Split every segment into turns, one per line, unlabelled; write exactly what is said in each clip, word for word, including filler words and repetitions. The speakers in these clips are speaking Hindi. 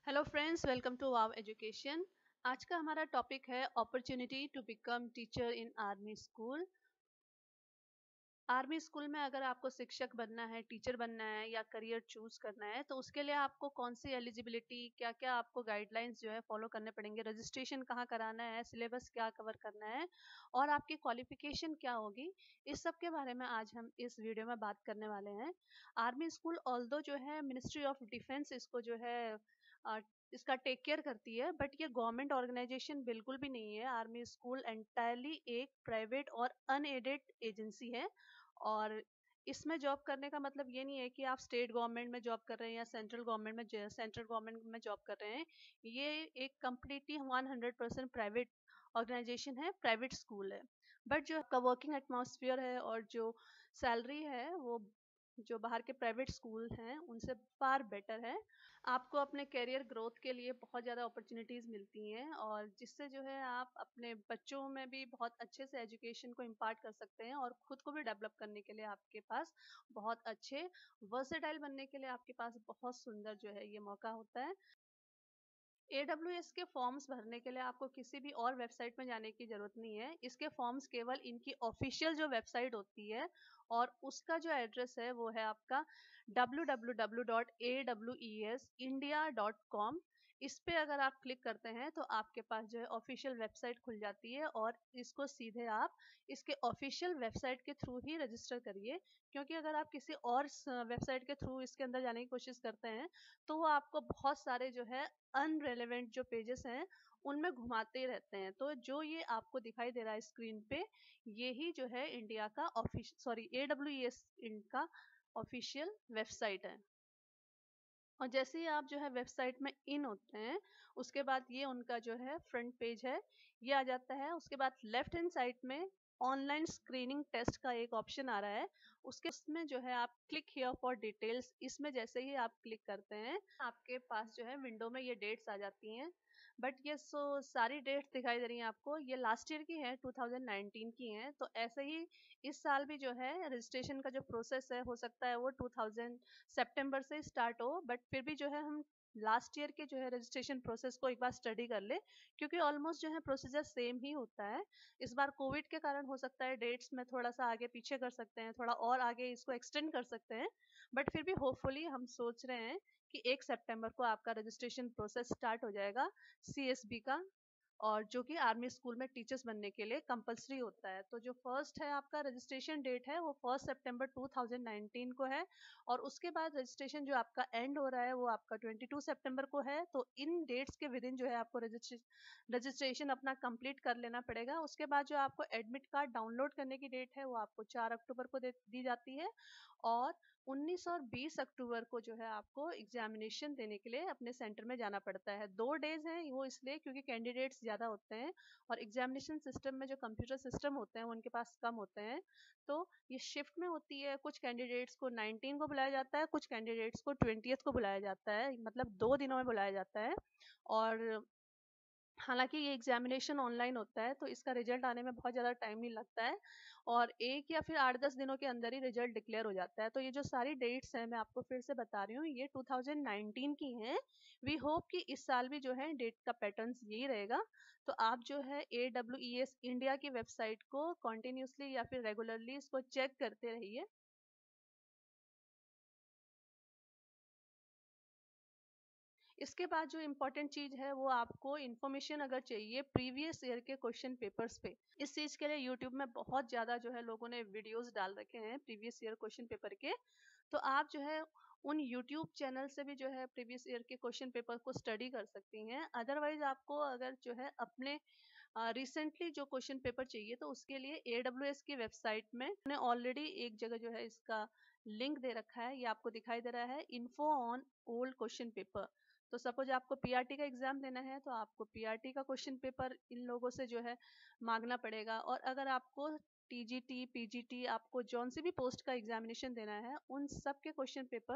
Hello friends, welcome to wow education. आज का हमारा टॉपिक है opportunity to become teacher in army school. Army school में अगर आपको शिक्षक बनना है, टीचर बनना है या करियर चूज करना है तो उसके लिए आपको कौन सी एलिजिबिलिटी, क्या क्या आपको गाइडलाइंस जो है फॉलो करने पड़ेंगे, रजिस्ट्रेशन कहाँ कराना है, सिलेबस क्या कवर करना है और आपकी क्वालिफिकेशन क्या होगी, इस सब के बारे में आज हम इस वीडियो में बात करने वाले हैं। आर्मी स्कूल ऑल्दो जो है मिनिस्ट्री ऑफ डिफेंस इसको जो है अ, इसका टेक केयर करती है, बट ये गवर्नमेंट ऑर्गेनाइजेशन बिल्कुल भी नहीं है। आर्मी स्कूल एंटायरली एक प्राइवेट और अनएडेड एजेंसी है और इसमें जॉब करने का मतलब ये नहीं है कि आप स्टेट गवर्नमेंट में जॉब कर रहे हैं या सेंट्रल गवर्नमेंट में सेंट्रल गवर्नमेंट में जॉब कर रहे हैं। ये एक completely one hundred percent private organisation है, प्राइवेट स्कूल है। बट जो आपका वर्किंग एटमॉस्फेयर है और जो सैलरी है वो जो बाहर के प्राइवेट स्कूल हैं उनसे फार बेटर है। आपको अपने करियर ग्रोथ के लिए बहुत ज़्यादा अपॉर्चुनिटीज़ मिलती हैं और जिससे जो है आप अपने बच्चों में भी बहुत अच्छे से एजुकेशन को इम्पार्ट कर सकते हैं और खुद को भी डेवलप करने के लिए आपके पास बहुत अच्छे वर्सेटाइल बनने के लिए आपके पास बहुत सुंदर जो है ये मौका होता है। ए डब्ल्यू एस के फॉर्म्स भरने के लिए आपको किसी भी और वेबसाइट में जाने की ज़रूरत नहीं है। इसके फॉर्म्स केवल इनकी ऑफिशियल जो वेबसाइट होती है और उसका जो एड्रेस है वो है आपका W W W dot A W E S India dot com. इस पे अगर आप क्लिक करते हैं तो आपके पास जो है ऑफिशियल वेबसाइट खुल जाती है और इसको सीधे आप इसके ऑफिशियल वेबसाइट के थ्रू ही रजिस्टर करिए, क्योंकि अगर आप किसी और वेबसाइट के थ्रू इसके अंदर जाने की कोशिश करते हैं तो वो आपको बहुत सारे जो है अनरेलेवेंट जो पेजेस हैं उनमें घुमाते ही रहते हैं। तो जो ये आपको दिखाई दे रहा है स्क्रीन पे, ये ही जो है इंडिया का office sorry A W E S इनका ऑफिशियल वेबसाइट है। और जैसे ही आप जो है वेबसाइट में इन होते हैं उसके बाद ये उनका जो है फ्रंट पेज है, ये आ जाता है। उसके बाद लेफ्ट हैंड साइड में ऑनलाइन स्क्रीनिंग टेस्ट का एक ऑप्शन आ रहा है, उसके उसमें जो है आप क्लिक हियर फॉर डिटेल्स, इसमें जैसे ही आप क्लिक करते हैं आपके पास जो है विंडो में ये डेट्स आ जाती हैं। बट ये सो सारी डेट्स दिखाई दे रही हैं आपको, ये लास्ट ईयर की है, टू थाउजेंड नाइनटीन की हैं। तो ऐसे ही इस साल भी जो है रजिस्ट्रेशन का जो प्रोसेस है हो सकता है वो टू थाउजेंड सितंबर से स्टार्ट हो, बट फिर भी जो है हम लास्ट ईयर के जो है रजिस्ट्रेशन प्रोसेस को एक बार स्टडी कर ले, क्योंकि ऑलमोस्ट जो है प्रोसीजर सेम ही होता है। इस बार कोविड के कारण हो सकता है डेट्स में थोड़ा सा आगे पीछे कर सकते हैं, थोड़ा और आगे इसको एक्सटेंड कर सकते हैं, बट फिर भी होपफुली हम सोच रहे हैं कि एक सितंबर को आपका रजिस्ट्रेशन प्रोसेस स्टार्ट हो जाएगा सी एस बी का, और जो कि आर्मी स्कूल में टीचर्स बनने के लिए कंपलसरी होता है। तो जो फर्स्ट है आपका रजिस्ट्रेशन डेट है वो फर्स्ट सितंबर टू थाउजेंड नाइनटीन को है और उसके बाद रजिस्ट्रेशन जो आपका एंड हो रहा है वो आपका ट्वेंटी टू सितंबर को है। तो इन डेट्स के विद इन जो है आपको रजिस्ट्रेशन रजिस्ट्रेशन अपना कंप्लीट कर लेना पड़ेगा। उसके बाद जो आपको एडमिट कार्ड डाउनलोड करने की डेट है वो आपको चार अक्टूबर को दे दी जाती है और उन्नीस और बीस अक्टूबर को जो है आपको एग्जामिनेशन देने के लिए अपने सेंटर में जाना पड़ता है। दो डेज हैं वो इसलिए क्योंकि कैंडिडेट्स ज़्यादा होते हैं और एग्जामिनेशन सिस्टम में जो कंप्यूटर सिस्टम होते हैं वो उनके पास कम होते हैं। तो ये शिफ्ट में होती है, कुछ कैंडिडेट्स को नाइनटीन को बुलाया जाता है, कुछ कैंडिडेट्स को ट्वेंटियथ को बुलाया जाता है, मतलब दो दिनों में बुलाया जाता है। और हालांकि ये एग्जामिनेशन ऑनलाइन होता है तो इसका रिजल्ट आने में बहुत ज़्यादा टाइम नहीं लगता है और एक या फिर आठ दस दिनों के अंदर ही रिजल्ट डिक्लेयर हो जाता है। तो ये जो सारी डेट्स हैं मैं आपको फिर से बता रही हूँ, ये टू थाउजेंड नाइनटीन की हैं। वी होप कि इस साल भी जो है डेट का पैटर्न यही रहेगा। तो आप जो है A W E S India की वेबसाइट को कॉन्टिन्यूसली या फिर रेगुलरली इसको चेक करते रहिए। इसके बाद जो इम्पोर्टेंट चीज़ है वो आपको इन्फॉर्मेशन अगर चाहिए प्रीवियस ईयर के क्वेश्चन पेपर्स पे, इस चीज़ के लिए यूट्यूब में बहुत ज़्यादा जो है लोगों ने वीडियोस डाल रखे हैं प्रीवियस ईयर क्वेश्चन पेपर के। तो आप जो है उन यूट्यूब चैनल से भी जो है प्रीवियस ईयर के क्वेश्चन पेपर को स्टडी कर सकती हैं। अदरवाइज आपको अगर जो है अपने रिसेंटली जो क्वेश्चन पेपर चाहिए तो उसके लिए ए डब्ल्यू एस की वेबसाइट में मैंने ऑलरेडी एक जगह जो है इसका लिंक दे रखा है, ये आपको दिखाई दे रहा है, info on old question paper. तो सपोज आपको पी आर टी का एग्जाम देना है तो आपको पी आर टी का क्वेश्चन पेपर इन लोगों से जो है मांगना पड़ेगा। और अगर आपको T G T, P G T, आपको जौन सी भी पोस्ट का एग्जामिनेशन देना है उन सब के क्वेश्चन पेपर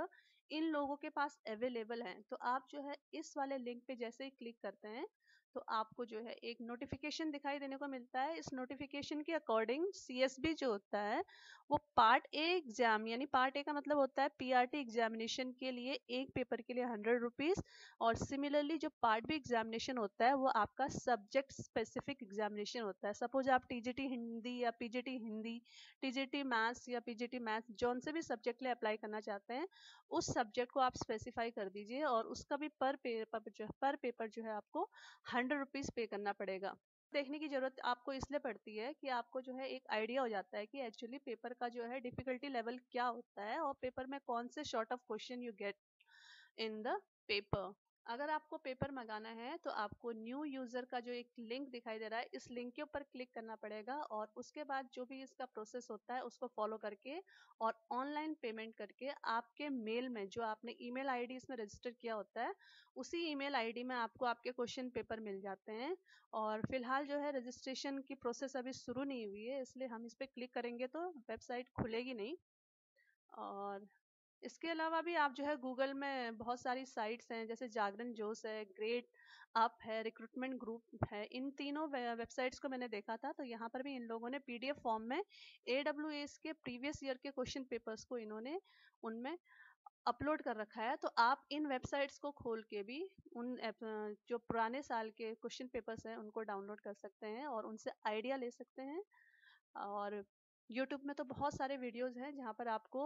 इन लोगों के पास अवेलेबल हैं। तो आप जो है इस वाले लिंक पे जैसे ही क्लिक करते हैं तो आपको जो है एक नोटिफिकेशन दिखाई देने को मिलता है। इस नोटिफिकेशन के अकॉर्डिंग सीएसबी जो होता है वो पार्ट ए एग्जाम, यानी पार्ट ए का मतलब होता है पीआरटी एग्जामिनेशन के लिए एक पेपर के लिए हंड्रेड रुपीज, और सिमिलरली जो पार्ट बी एग्जामिनेशन होता है वो आपका सब्जेक्ट स्पेसिफिक एग्जामिनेशन होता है। सपोज आप टीजीटी हिंदी या पीजीटी हिंदी, टीजीटी मैथ्स या पीजीटी मैथ्स जौन से भी सब्जेक्ट लिए अप्लाई करना चाहते हैं उस सब्जेक्ट को आप स्पेसिफाई कर दीजिए, और उसका भी पर पेपर जो पर पेपर जो है आपको हंड्रेड रुपीज पे करना पड़ेगा। देखने की जरूरत आपको इसलिए पड़ती है कि आपको जो है एक आइडिया हो जाता है कि एक्चुअली पेपर का जो है डिफिकल्टी लेवल क्या होता है और पेपर में कौन से sort of question you get in the paper. अगर आपको पेपर मंगाना है तो आपको न्यू यूजर का जो एक लिंक दिखाई दे रहा है इस लिंक के ऊपर क्लिक करना पड़ेगा, और उसके बाद जो भी इसका प्रोसेस होता है उसको फॉलो करके और ऑनलाइन पेमेंट करके आपके मेल में जो आपने ईमेल आईडी इसमें रजिस्टर किया होता है उसी ईमेल आईडी में आपको आपके क्वेश्चन पेपर मिल जाते हैं। और फिलहाल जो है रजिस्ट्रेशन की प्रोसेस अभी शुरू नहीं हुई है, इसलिए हम इस पर क्लिक करेंगे तो वेबसाइट खुलेगी नहीं। और इसके अलावा भी आप जो है गूगल में बहुत सारी साइट्स हैं, जैसे जागरण जोश है, ग्रेड अप है, रिक्रूटमेंट ग्रुप है। इन तीनों वेबसाइट्स को मैंने देखा था, तो यहाँ पर भी इन लोगों ने पीडीएफ फॉर्म में एडब्ल्यूएस के प्रीवियस ईयर के क्वेश्चन पेपर्स को इन्होंने उनमें अपलोड कर रखा है। तो आप इन वेबसाइट्स को खोल के भी उन जो पुराने साल के क्वेश्चन पेपर्स हैं उनको डाउनलोड कर सकते हैं और उनसे आइडिया ले सकते हैं। और यूट्यूब में तो बहुत सारे वीडियोज हैं जहाँ पर आपको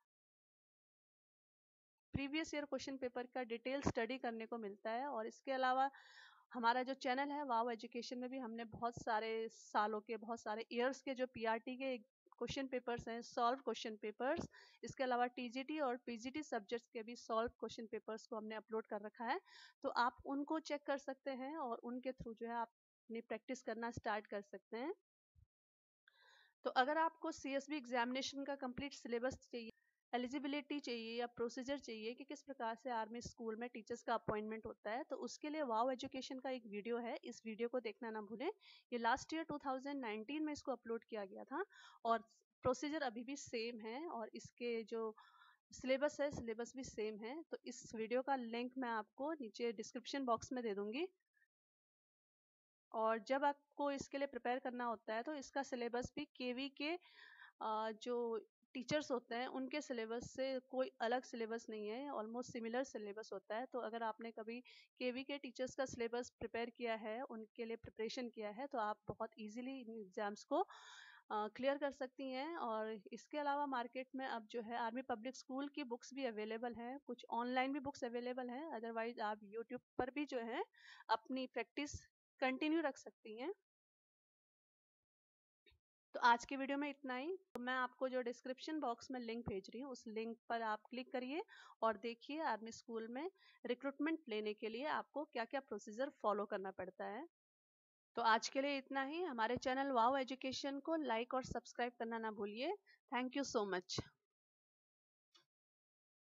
प्रीवियस ईयर क्वेश्चन पेपर का डिटेल स्टडी करने को मिलता है। और इसके अलावा हमारा जो चैनल है वाव एजुकेशन में भी हमने बहुत सारे सालों के, बहुत सारे ईयर्स के जो पीआरटी के क्वेश्चन पेपर्स हैं, सॉल्व क्वेश्चन पेपर्स, इसके अलावा टीजीटी और पीजीटी सब्जेक्ट्स के भी सॉल्व क्वेश्चन पेपर्स को हमने अपलोड कर रखा है। तो आप उनको चेक कर सकते हैं और उनके थ्रू जो है आप अपनी प्रैक्टिस करना स्टार्ट कर सकते हैं। तो अगर आपको सीएसबी एग्जामिनेशन का कंप्लीट सिलेबस चाहिए, एलिजिबिलिटी चाहिए या प्रोसीजर चाहिए कि किस प्रकार से आर्मी स्कूल में टीचर्स का अपॉइंटमेंट होता है, तो उसके लिए वाव एजुकेशन का एक वीडियो है, इस वीडियो को देखना ना भूलें। ये last year two thousand nineteen में इसको अपलोड किया गया था और प्रोसीजर अभी भी सेम है और इसके जो सिलेबस है सिलेबस भी सेम है। तो इस वीडियो का लिंक मैं आपको नीचे डिस्क्रिप्शन बॉक्स में दे दूंगी। और जब आपको इसके लिए प्रिपेयर करना होता है तो इसका सिलेबस भी केवी के जो टीचर्स होते हैं उनके सिलेबस से कोई अलग सिलेबस नहीं है, ऑलमोस्ट सिमिलर सिलेबस होता है। तो अगर आपने कभी केवी के टीचर्स का सिलेबस प्रिपेयर किया है, उनके लिए प्रिपरेशन किया है, तो आप बहुत इजीली इन एग्जाम्स को क्लियर कर सकती हैं। और इसके अलावा मार्केट में अब जो है आर्मी पब्लिक स्कूल की बुक्स भी अवेलेबल हैं, कुछ ऑनलाइन भी बुक्स अवेलेबल हैं, अदरवाइज आप यूट्यूब पर भी जो है अपनी प्रैक्टिस कंटिन्यू रख सकती हैं। तो आज की वीडियो में इतना ही। तो मैं आपको जो डिस्क्रिप्शन बॉक्स में लिंक भेज रही हूँ उस लिंक पर आप क्लिक करिए और देखिए आर्मी स्कूल में रिक्रूटमेंट लेने के लिए आपको क्या क्या प्रोसीजर फॉलो करना पड़ता है। तो आज के लिए इतना ही। हमारे चैनल वाव एजुकेशन को लाइक और सब्सक्राइब करना ना भूलिए। Thank you so much.